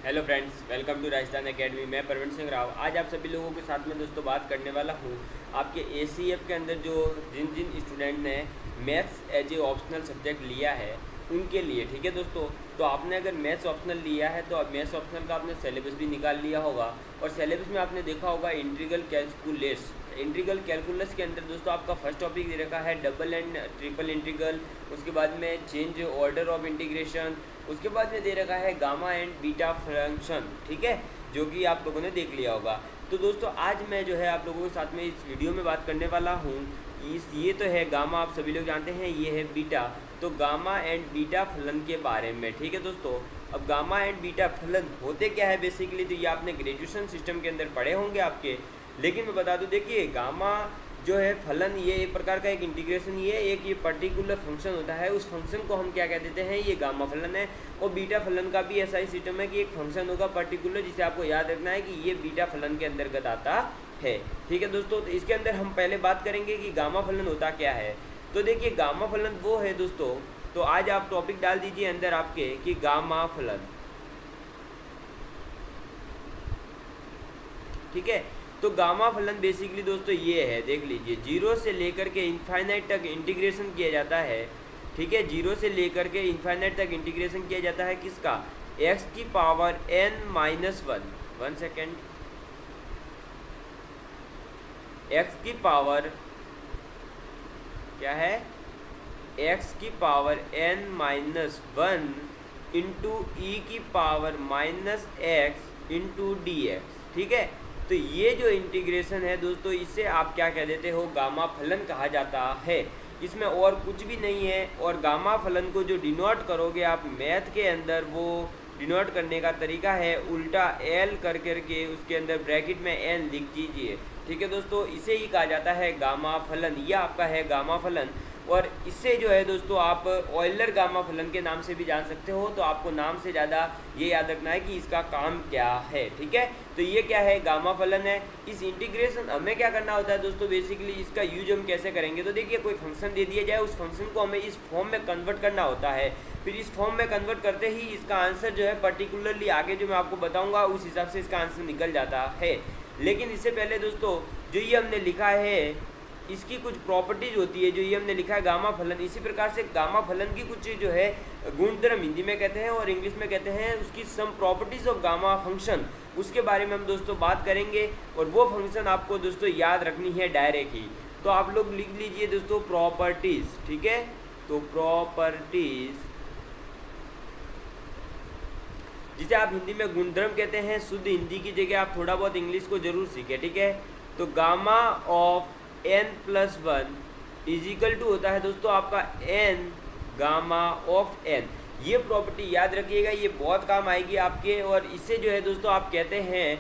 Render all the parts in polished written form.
Hello friends, welcome to Rajasthan academy. मैं प्रवीण सिंह राव आज आप सभी लोगों के साथ में दोस्तों बात करने वाला हूँ आपके एसीएफ के अंदर जो जिन जिन स्टूडेंट ने maths as a optional subject लिया है उनके लिए। ठीक है दोस्तों, तो आपने अगर मैथ्स ऑप्शनल लिया है तो अब मैथ्स ऑप्शनल का आपने सिलेबस भी निकाल लिया होगा और सिलेबस में आपने देखा होगा इंटीग्रल कैलकुलस। इंटीग्रल कैलकुलस के अंदर दोस्तों आपका फर्स्ट टॉपिक दे रखा है डबल एंड ट्रिपल इंटीग्रल, उसके बाद में चेंज ऑर्डर ऑफ इंटीग्रेशन, उसके बाद में दे रखा है गामा एंड बीटा फंक्शन। ठीक है, जो कि आप लोगों ने देख लिया होगा। तो दोस्तों आज मैं जो है आप लोगों के साथ में इस वीडियो में बात करने वाला हूँ ये तो है गामा, आप सभी लोग जानते हैं, ये है बीटा। तो गामा एंड बीटा फलन के बारे में। ठीक है दोस्तों, अब गामा एंड बीटा फलन होते क्या है बेसिकली, तो ये आपने ग्रेजुएशन सिस्टम के अंदर पढ़े होंगे आपके। लेकिन मैं बता दूं, देखिए गामा जो है फलन, ये एक प्रकार का एक इंटीग्रेशन, ये एक ये पर्टिकुलर फंक्शन होता है, उस फंक्शन को हम क्या कह देते हैं, ये गामा फलन है। और बीटा फलन का भी ऐसा ही सिस्टम है कि एक फंक्शन होगा पर्टिकुलर, जिसे आपको याद रखना है कि ये बीटा फलन के अंतर्गत आता है। ठीक है दोस्तों, तो इसके अंदर हम पहले बात करेंगे कि गामा फलन होता क्या है। तो देखिए गामा फलन वो है दोस्तों, तो आज आप टॉपिक डाल दीजिए अंदर आपके कि गामा फलन। ठीक है, तो गामा फलन बेसिकली दोस्तों ये है, देख लीजिए, जीरो से लेकर के इनफाइनाइट तक इंटीग्रेशन किया जाता है। ठीक है, जीरो से लेकर के इनफाइनाइट तक इंटीग्रेशन किया जाता है किसका, x की power n minus one second, x की पावर क्या है, x की power n minus one into e की power minus x into d x. ठीक है, तो ये जो इंटीग्रेशन है दोस्तों, इसे आप क्या कह देते हो, गामा फलन कहा जाता है। इसमें और कुछ भी नहीं है। और गामा फलन को जो डिनोट करोगे आप मैथ के अंदर, वो डिनोट करने का तरीका है उल्टा एल कर करके उसके अंदर ब्रैकेट में एन लिख दीजिए। ठीक है दोस्तों, इसे ही कहा जाता है गामा फलन। ये आपका है गामा फलन। और इससे जो है दोस्तों आप ऑयलर गामा फलन के नाम से भी जान सकते हो। तो आपको नाम से ज़्यादा ये याद रखना है कि इसका काम क्या है। ठीक है, तो ये क्या है, गामा फलन है। इस इंटीग्रेशन हमें क्या करना होता है दोस्तों, बेसिकली इसका यूज हम कैसे करेंगे, तो देखिए कोई फंक्शन दे दिया जाए, उस फंक्शन को हमें इस फॉर्म में कन्वर्ट करना होता है। फिर इस फॉर्म में कन्वर्ट करते ही इसका आंसर जो है पर्टिकुलरली आगे जो मैं आपको बताऊँगा उस हिसाब से इसका आंसर निकल जाता है। लेकिन इससे पहले दोस्तों जो ये हमने लिखा है, इसकी कुछ प्रॉपर्टीज होती है, जो ये हमने लिखा है गामा फलन। इसी प्रकार से गामा फलन की कुछ जो है गुणधर्म हिंदी में कहते हैं और इंग्लिश में कहते हैं उसकी some properties of gamma function, उसके बारे में हम दोस्तों बात करेंगे। और वो फंक्शन आपको दोस्तों याद रखनी है डायरेक्ट ही। तो आप लोग लिख लीजिए दोस्तों प्रॉपर्टीज। ठीक है, तो प्रॉपर्टीज, जिसे आप हिंदी में गुणधर्म कहते हैं, शुद्ध हिंदी की जगह आप थोड़ा बहुत इंग्लिश को जरूर सीखें। ठीक है, तो gamma of n plus one equal to होता है दोस्तों आपका n गामा ऑफ n। ये प्रॉपर्टी याद रखिएगा, ये बहुत काम आएगी आपके। और इससे जो है दोस्तों आप कहते हैं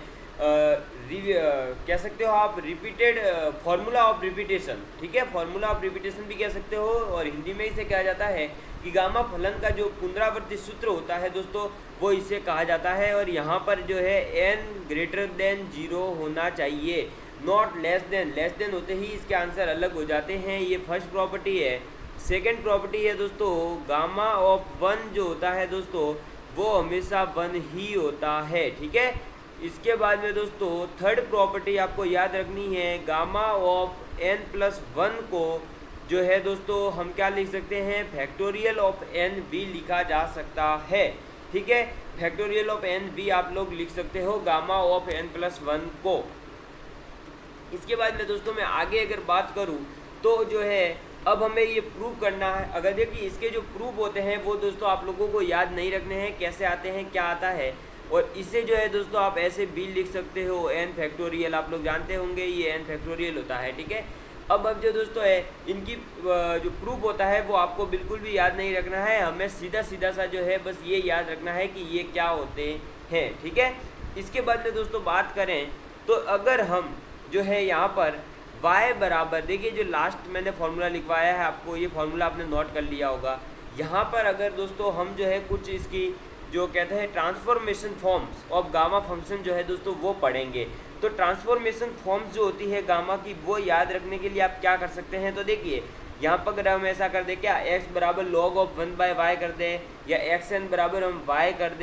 कह सकते हो आप रिपीटेड फॉर्मूला ऑफ रिपीटेशन। ठीक है, फॉर्मूला ऑफ रिपीटेशन भी कह सकते हो। और हिंदी में इसे कहा जाता है कि गामा फलन का जो पुनरावर्ती सूत्र होता है दोस्तों, वो इसे कहा जाता है। और यहाँ पर जो है n ग्रेटर देन 0 होना चाहिए, नॉट लेस देन होते ही इसके आंसर अलग हो जाते हैं। ये फर्स्ट प्रॉपर्टी है। सेकंड प्रॉपर्टी है दोस्तों गामा ऑफ वन, जो होता है दोस्तों वो हमेशा वन ही होता है। ठीक है, इसके बाद में दोस्तों थर्ड प्रॉपर्टी आपको याद रखनी है, gamma of n plus one को जो है दोस्तों हम क्या लिख सकते हैं, फैक्टोरियल ऑफ n भी लिखा जा सकता है। ठीक है, फैक्टोरियल ऑफ n भी आप लोग लिख सकते हो gamma of n plus one को। इसके बाद में दोस्तों मैं आगे अगर बात करूं तो जो है अब हमें ये प्रूव करना है। अगर देखिए इसके जो प्रूफ होते हैं वो दोस्तों आप लोगों को याद नहीं रखने हैं, कैसे आते हैं, क्या आता है। और इसे जो है दोस्तों आप ऐसे भी लिख सकते हो n फैक्टोरियल, आप लोग जानते होंगे ये n फैक्टोरियल होता है। ठीक है, अब जो दोस्तों है इनकी जो प्रूफ होता है वो आपको बिल्कुल भी याद नहीं रखना है, हमें सीधा सा जो है बस ये याद रखना है कि ये क्या होते हैं। ठीक है, इसके बाद में दोस्तों बात करें तो अगर हम जो है यहाँ पर y बराबर, देखिए जो लास्ट मैंने फॉर्मूला लिखवाया है आपको, ये फॉर्मूला आपने नोट कर लिया होगा। यहाँ पर अगर दोस्तों हम जो है कुछ इसकी जो कहते हैं transformation forms of gamma function जो है दोस्तों वो पढ़ेंगे। तो ट्रांसफॉर्मेशन फॉर्म्स जो होती है गामा की, वो याद रखने के लिए आप क्या कर सकते हैं, तो देखिए यहाँ पर अगर हम ऐसा कर दें, क्या x बराबर log ऑफ 1/y कर दें, या xn बराबर हम y कर दें,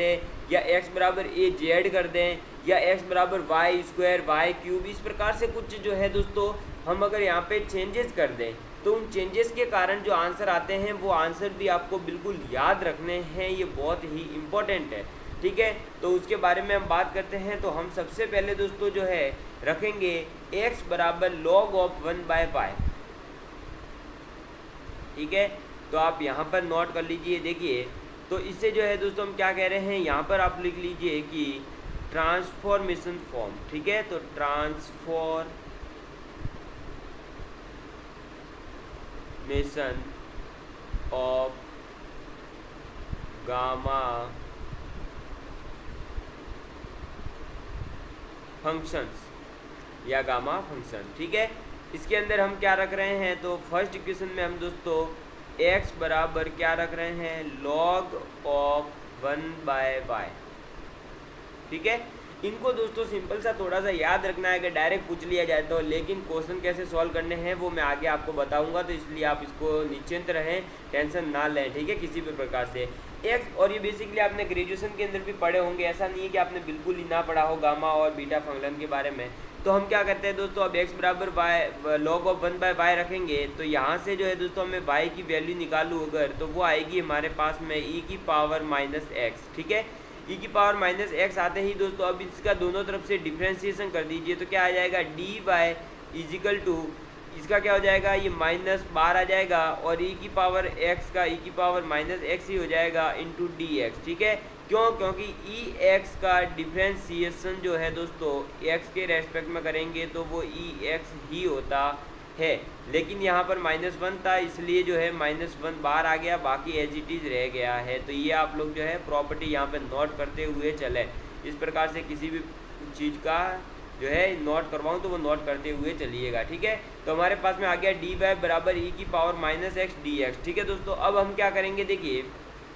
या x बराबर ए जेड कर दें, या x बराबर वाई स्क्वायर वाई क्यूब, इस प्रकार से कुछ जो है दोस्तों हम अगर यहाँ पे चेंजेस कर दें तो उन चेंजेस के कारण जो आंसर आते हैं वो आंसर भी आपको बिल्कुल याद रखने हैं, ये बहुत ही इम्पोर्टेंट है, ठीक है। तो उसके बारे में हम बात करते हैं। तो हम सबसे पहले दोस्तों जो है रखेंगे x बराबर log ऑफ 1/y, ठीक है। तो आप यहाँ पर नोट कर लीजिए, देखिए तो इससे जो है दोस्तों हम क्या कह रहे हैं, यहाँ पर आप लिख लीजिए कि ट्रांसफॉर्मेशन फॉर्म, ठीक है। तो ट्रांसफॉर्मेशन ऑफ गामा फंक्शंस या गामा फंक्शन, ठीक है। इसके अंदर हम क्या रख रहे हैं, तो फर्स्ट इक्वेशन में हम दोस्तों x बराबर क्या रख रहे हैं, log ऑफ 1/y, ठीक है। इनको दोस्तों सिंपल सा थोड़ा सा याद रखना है, अगर डायरेक्ट पूछ लिया जाए तो, लेकिन क्वेश्चन कैसे सॉल्व करने हैं वो मैं आगे आपको बताऊंगा, तो इसलिए आप इसको निश्चिंत रहें, टेंशन ना लें, ठीक है, किसी भी प्रकार से। एक्स, और ये बेसिकली आपने ग्रेजुएशन के अंदर भी पढ़े होंगे, ऐसा नहीं है कि आपने बिल्कुल ही ना पढ़ा हो गामा और बीटा फंक्शन के बारे में। तो हम क्या करते हैं दोस्तों, अब x बराबर y log ऑफ 1/y रखेंगे, तो यहाँ से जो है दोस्तों हमें y की वैल्यू निकालूँ अगर, तो वो आएगी हमारे पास में e की पावर -x, ठीक है। e की पावर -x आते ही दोस्तों अब इसका दोनों तरफ से डिफ्रेंशिएशन कर दीजिए, तो क्या आ जाएगा, dy इजिकल टू इसका क्या हो जाएगा, ये -12 आ जाएगा, और e की पावर x का e की पावर -x ही हो जाएगा इंटू dx, ठीक है। क्यों, क्योंकि ex का डिफ्रेंशिएशन जो है दोस्तों x के रेस्पेक्ट में करेंगे तो वो ex ही होता है, लेकिन यहाँ पर -1 था इसलिए जो है -1 बाहर आ गया, बाकी एज इट इज़ रह गया है। तो ये आप लोग जो है प्रॉपर्टी यहाँ पे नोट करते हुए चले, इस प्रकार से किसी भी चीज़ का जो है नोट करवाऊँ तो वो नोट करते हुए चलिएगा, ठीक है। तो हमारे पास में आ गया dy बराबर e की पावर -x dx, ठीक है दोस्तों। अब हम क्या करेंगे, देखिए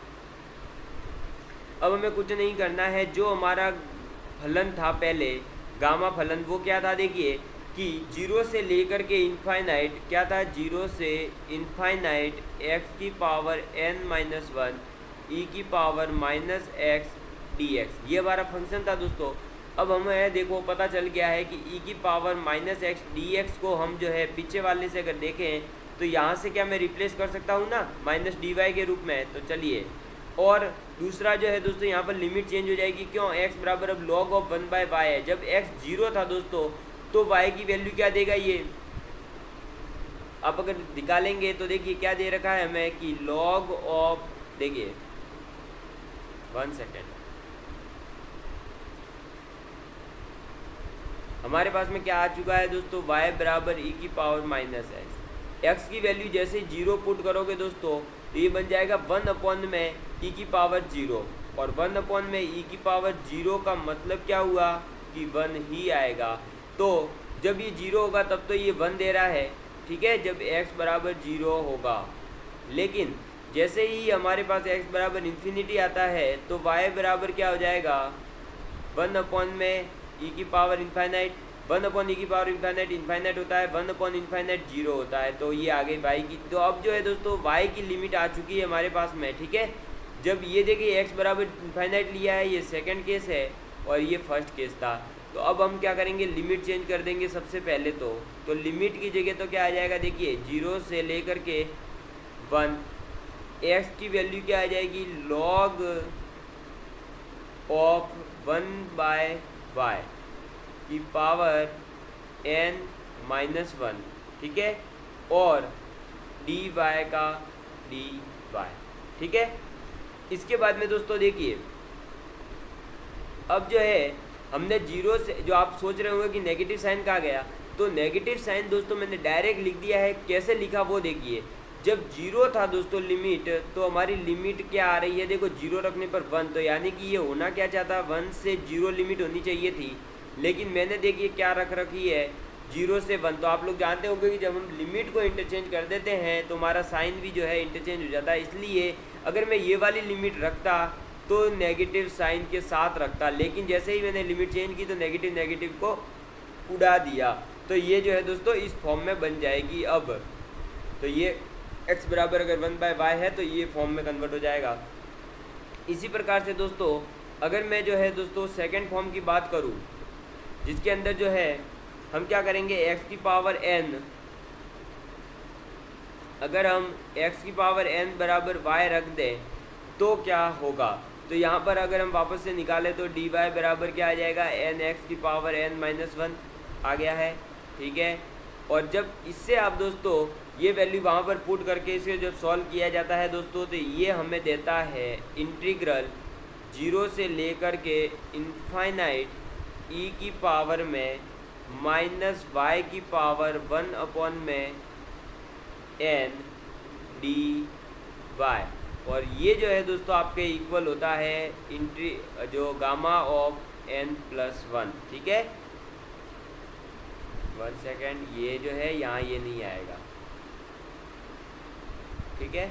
अब हमें कुछ नहीं करना है, जो हमारा फलन था पहले गामा फलन वो क्या था, देखिए कि 0 से लेकर के इनफाइनाइट क्या था, 0 से इनफाइनाइट x की पावर n-1 e की पावर -x dx, ये हमारा फंक्शन था दोस्तों। अब हमें देखो पता चल गया है कि e की पावर -x dx को हम जो है पीछे वाले से अगर देखें तो यहाँ से क्या मैं रिप्लेस कर सकता हूँ ना, -dy के रूप में। तो चलिए, और दूसरा जो है दोस्तों यहाँ पर लिमिट चेंज हो जाएगी, क्यों, x बराबर अब log ऑफ 1/y है, जब x 0 था दोस्तों तो y की वैल्यू क्या देगा, ये आप अगर निकालेंगे तो देखिए क्या दे रखा है हमें कि log ऑफ, देखिए 1 सेकेंड, हमारे पास में क्या आ चुका है दोस्तों, y बराबर e की पावर -x, x की वैल्यू जैसे 0 पुट करोगे दोस्तों तो ये बन जाएगा 1 में e की पावर 0, और 1 में e की पावर 0 का मतलब क्या हुआ कि 1 ही आएगा। तो जब ये 0 होगा तब तो ये 1 दे रहा है, ठीक है, जब x बराबर 0 होगा। लेकिन जैसे ही हमारे पास x बराबर इन्फिनिटी आता है तो y बराबर क्या हो जाएगा, 1 में e की पावर इन्फाइनाइट, 1 e की पावर इन्फाइनाइट होता है, 1 इन्फाइनाइट 0 होता है, तो ये आ गई y की। तो अब जो है दोस्तों y की लिमिट आ चुकी है हमारे पास में, ठीक है। जब ये देखिए x बराबर इन्फाइनाइट लिया है, ये सेकंड केस है और ये फर्स्ट केस था। तो अब हम क्या करेंगे, लिमिट चेंज कर देंगे सबसे पहले तो लिमिट की जगह तो क्या आ जाएगा, देखिए 0 से लेकर के 1, x की वैल्यू क्या आ जाएगी, log ऑफ 1/y की पावर n-1, ठीक है, और dy का dy, ठीक है। इसके बाद में दोस्तों देखिए अब जो है हमने 0 से, जो आप सोच रहे होंगे कि नेगेटिव साइन कहाँ गया, तो नेगेटिव साइन दोस्तों मैंने डायरेक्ट लिख दिया है। कैसे लिखा वो देखिए, जब 0 था दोस्तों लिमिट, तो हमारी लिमिट क्या आ रही है, देखो 0 रखने पर 1, तो यानी कि ये होना क्या चाहता, 1 से 0 लिमिट होनी चाहिए थी, लेकिन मैंने देखिए क्या रख रखी है 0 से 1। तो आप लोग जानते होंगे कि जब हम लिमिट को इंटरचेंज कर देते हैं तो हमारा साइन भी जो है इंटरचेंज हो जाता है। इसलिए अगर मैं ये वाली लिमिट रखता तो नेगेटिव साइन के साथ रखता, लेकिन जैसे ही मैंने लिमिट चेंज की तो नेगेटिव को उड़ा दिया। तो ये जो है दोस्तों इस फॉर्म में बन जाएगी अब। तो ये x बराबर अगर 1/y है तो ये फॉर्म में कन्वर्ट हो जाएगा। इसी प्रकार से दोस्तों अगर मैं जो है दोस्तों सेकंड फॉर्म की बात करूं, जिसके अंदर जो है हम क्या करेंगे, x की पावर n, अगर हम x की पावर n बराबर y रख दें तो क्या होगा, तो यहाँ पर अगर हम वापस से निकालें तो dy बराबर क्या आ जाएगा, n x की पावर n माइनस 1 आ गया है, ठीक है। और जब इससे आप दोस्तों ये वैल्यू वहाँ पर पुट करके इसे जब सॉल्व किया जाता है दोस्तों, तो ये हमें देता है इंटीग्रल 0 से लेकर के इनफाइनाइट e की पावर में माइनस y की पावर 1 अपॉन में n dy, और ये जो है दोस्तों आपके इक्वल होता है जो गामा ऑफ n प्लस 1, ठीक है। 1 सेकेंड, ये जो है यहाँ ये नहीं आएगा, ठीक है।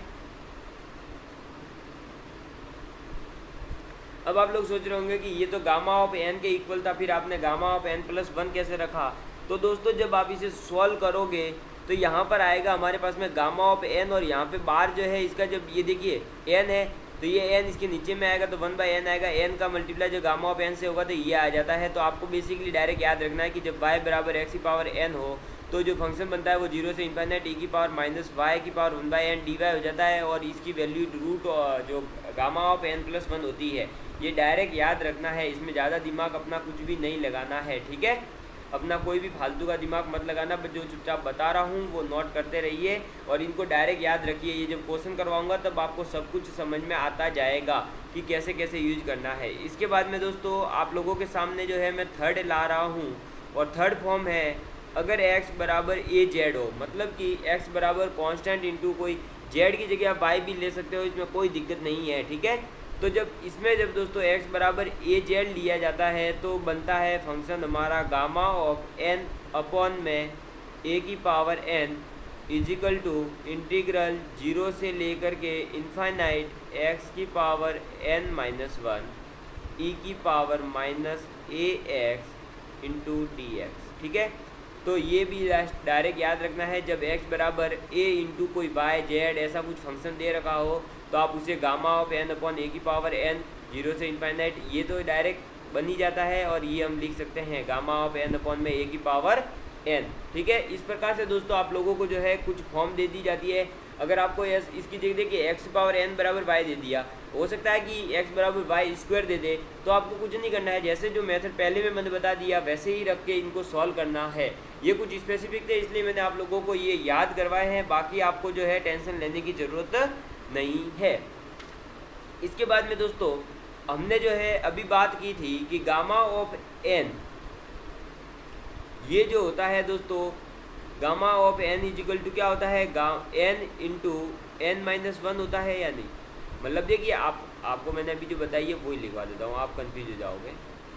अब आप लोग सोच रहे होंगे कि ये तो गामा ऑफ n के इक्वल था, फिर आपने गामा ऑफ n प्लस 1 कैसे रखा। तो दोस्तों जब आप इसे सॉल्व करोगे तो यहाँ पर आएगा हमारे पास में गामा ऑफ n, और यहाँ पे बार जो है इसका, जब ये देखिए n है तो ये n इसके नीचे में आएगा तो 1/n आएगा, n का मल्टीप्लाई जो गामा ऑफ n से होगा तो ये आ जाता है। तो आपको बेसिकली डायरेक्ट याद रखना है कि जब y बराबर x की पावर n हो तो जो फंक्शन बनता है वो 0 से इनफाइनाइट e की पावर माइनस y की पावर 1/n dy हो जाता है, और इसकी वैल्यू रूट जो गामा ऑफ n प्लस 1 होती है। ये डायरेक्ट याद रखना है, इसमें ज़्यादा दिमाग अपना कुछ भी नहीं लगाना है, ठीक है। अपना कोई भी फालतू का दिमाग मत लगाना, बस जो चुपचाप बता रहा हूँ वो नोट करते रहिए और इनको डायरेक्ट याद रखिए। ये जब क्वेश्चन करवाऊंगा तब आपको सब कुछ समझ में आता जाएगा कि कैसे कैसे यूज करना है। इसके बाद में दोस्तों आप लोगों के सामने जो है मैं थर्ड ला रहा हूँ, और थर्ड फॉर्म है अगर x बराबर ए जेड हो, मतलब कि x बराबर कॉन्स्टेंट इंटू कोई z की जगह आप y भी ले सकते हो, इसमें कोई दिक्कत नहीं है, ठीक है। तो जब इसमें जब दोस्तों x बराबर ए जेड लिया जाता है तो बनता है फंक्शन हमारा गामा ऑफ n अपॉन में a की power n equal to integral 0 से लेकर के इनफाइनाइट x की पावर n माइनस 1 e की power minus ax into d x, ठीक है। तो ये भी डायरेक्ट याद रखना है, जब x बराबर a इंटू कोई y z ऐसा कुछ फंक्शन दे रखा हो तो आप उसे gamma of n upon a की पावर n 0 से इनफाइनाइट, ये तो डायरेक्ट बन ही जाता है, और ये हम लिख सकते हैं गामा ऑफ n अपॉन में ए की पावर n, ठीक है। इस प्रकार से दोस्तों आप लोगों को जो है कुछ फॉर्म दे दी जाती है। अगर आपको इसकी जगह देखिए x पावर n बराबर y दे दिया, हो सकता है कि x बराबर y स्क्वायर दे दे, तो आपको कुछ नहीं करना है, जैसे जो मेथड पहले में मैंने बता दिया वैसे ही रख के इनको सॉल्व करना है। ये कुछ स्पेसिफिक थे इसलिए मैंने आप लोगों को ये याद करवाए हैं, बाकी आपको जो है टेंशन लेने की ज़रूरत नहीं है। इसके बाद में दोस्तों हमने जो है अभी बात की थी कि गामा ऑफ n, ये जो होता है दोस्तों gamma of n equal to क्या होता है, n इंटू n माइनस 1 होता है या नहीं। मतलब देखिए आपको मैंने अभी जो बताई है वही लिखवा देता हूँ, आप कंफ्यूज हो जाओगे।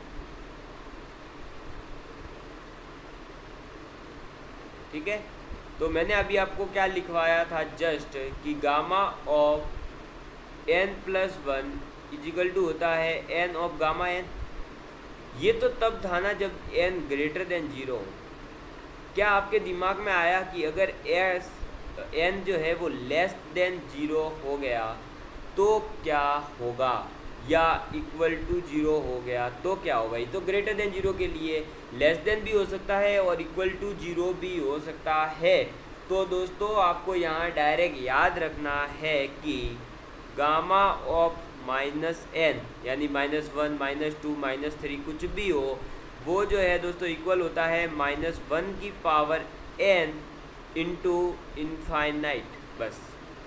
ठीक है, तो मैंने अभी आपको क्या लिखवाया था जस्ट कि gamma of n plus 1 equal to होता है n ऑफ गामा n। ये तो तब था ना जब n ग्रेटर देन 0 हो। क्या आपके दिमाग में आया कि अगर n जो है वो लेस देन 0 हो गया तो क्या होगा, या इक्वल टू 0 हो गया तो क्या होगा। ये तो ग्रेटर देन 0 के लिए लेस देन भी हो सकता है और इक्वल टू 0 भी हो सकता है। तो दोस्तों आपको यहाँ डायरेक्ट याद रखना है कि गामा ऑफ माइनस n यानी -1 -2 -3 कुछ भी हो, वो जो है दोस्तों इक्वल होता है -1 की पावर n इंटू इनफाइनाइट, बस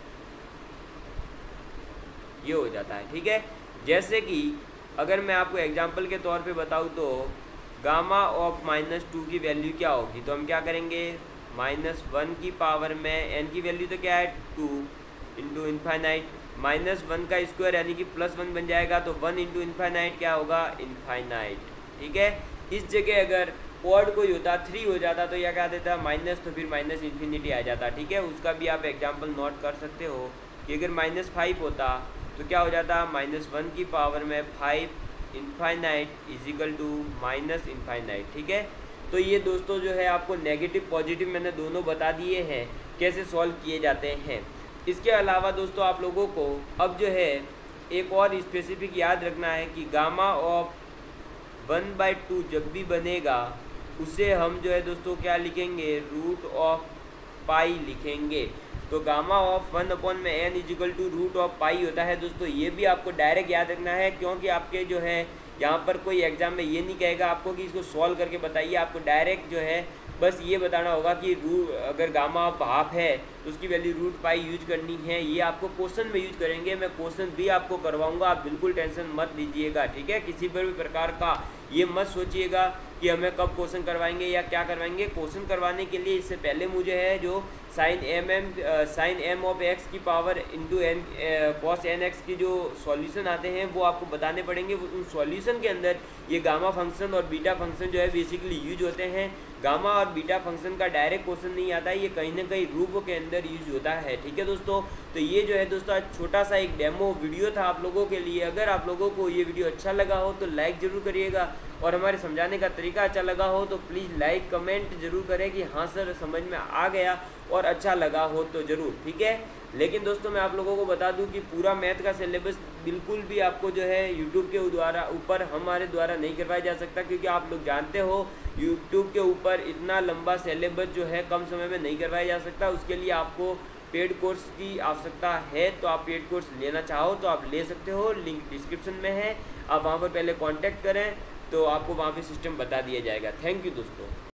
ये हो जाता है। ठीक है, जैसे कि अगर मैं आपको एग्जांपल के तौर पे बताऊँ तो गामा ऑफ -2 की वैल्यू क्या होगी, तो हम क्या करेंगे -1 की पावर में n की वैल्यू तो क्या है 2 इंटू इनफाइनाइट, -1 का स्क्वायर यानी कि +1 बन जाएगा, तो 1 इंटू इनफाइनाइट क्या होगा इनफाइनाइट। ठीक है, इस जगह अगर ऑड कोई होता 3 हो जाता तो यह क्या देता माइनस, तो फिर माइनस इन्फिनिटी आ जाता। ठीक है, उसका भी आप एग्जांपल नोट कर सकते हो कि अगर -5 होता तो क्या हो जाता -1 की पावर में 5 infinite equal to minus infinite. ठीक है, तो ये दोस्तों जो है आपको नेगेटिव पॉजिटिव मैंने दोनों बता दिए हैं कैसे सॉल्व किए जाते हैं। इसके अलावा दोस्तों आप लोगों को अब जो है एक और स्पेसिफिक याद रखना है कि गामा ऑफ 1/2 जब भी बनेगा उसे हम जो है दोस्तों क्या लिखेंगे, रूट ऑफ पाई लिखेंगे। तो gamma of 1/n equal to root of pi होता है दोस्तों। ये भी आपको डायरेक्ट याद रखना है, क्योंकि आपके जो है यहाँ पर कोई एग्जाम में ये नहीं कहेगा आपको कि इसको सॉल्व करके बताइए, आपको डायरेक्ट जो है बस ये बताना होगा कि अगर गामा ऑफ हाफ है तो उसकी वैल्यू रूट पाई यूज करनी है। ये आपको क्वेश्चन में यूज करेंगे, मैं क्वेश्चन भी आपको करवाऊंगा, आप बिल्कुल टेंशन मत लीजिएगा, ठीक है। किसी पर भी प्रकार का ये मत सोचिएगा कि हमें कब क्वेश्चन करवाएंगे या क्या करवाएंगे। क्वेश्चन करवाने के लिए इससे पहले मुझे है जो साइन एम ऑफ एक्स की power into n cos n x की जो सॉल्यूशन आते हैं वो आपको बताने पड़ेंगे। उन सॉल्यूशन के अंदर ये गामा फंक्शन और बीटा फंक्शन जो है बेसिकली यूज होते हैं। गामा और बीटा फंक्शन का डायरेक्ट क्वेश्चन नहीं आता है, ये कहीं ना कहीं रूपों के अंदर यूज होता है, ठीक है दोस्तों। तो ये जो है दोस्तों आज छोटा सा एक डेमो वीडियो था आप लोगों के लिए। अगर आप लोगों को ये वीडियो अच्छा लगा हो तो लाइक ज़रूर करिएगा, और हमारे समझाने का तरीका अच्छा लगा हो तो प्लीज़ लाइक कमेंट जरूर करें कि हाँ सर समझ में आ गया और अच्छा लगा हो तो ज़रूर, ठीक है। लेकिन दोस्तों मैं आप लोगों को बता दूं कि पूरा मैथ का सिलेबस बिल्कुल भी आपको जो है यूट्यूब के द्वारा ऊपर हमारे द्वारा नहीं करवाया जा सकता, क्योंकि आप लोग जानते हो यूट्यूब के ऊपर इतना लंबा सिलेबस जो है कम समय में नहीं करवाया जा सकता। उसके लिए आपको पेड कोर्स की आवश्यकता है, तो आप पेड कोर्स लेना चाहो तो आप ले सकते हो, लिंक डिस्क्रिप्शन में है, आप वहाँ पर पहले कॉन्टैक्ट करें तो आपको वहाँ पे सिस्टम बता दिया जाएगा। थैंक यू दोस्तों।